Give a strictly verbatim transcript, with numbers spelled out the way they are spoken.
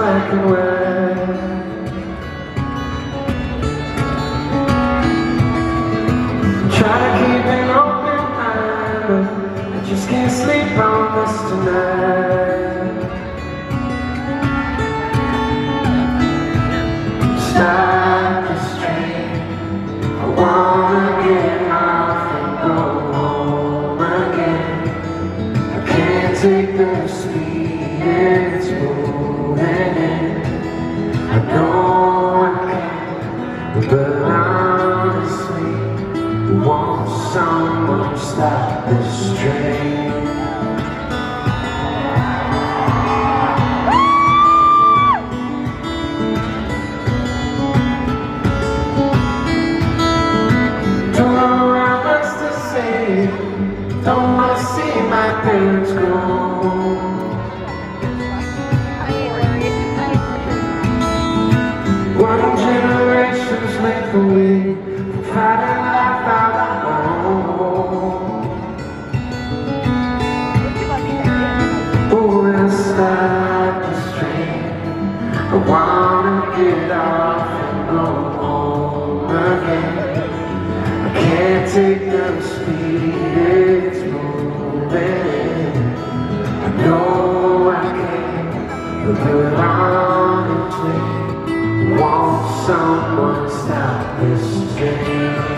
black and white. Try to keep an open mind, but I just can't sleep on this tonight. Stop this train, I wanna get off and go home again. I can't take the speed it's moving in. I know I can, but honestly, won't someone stop this train? Don't know what else to say, don't wanna see my parents go. One generation's length away from finding life out of home. Oh, when I stop this train, I wanna get off and go home again. I can't take the speed it's moving. I know I can, but honestly, won't someone stop this train?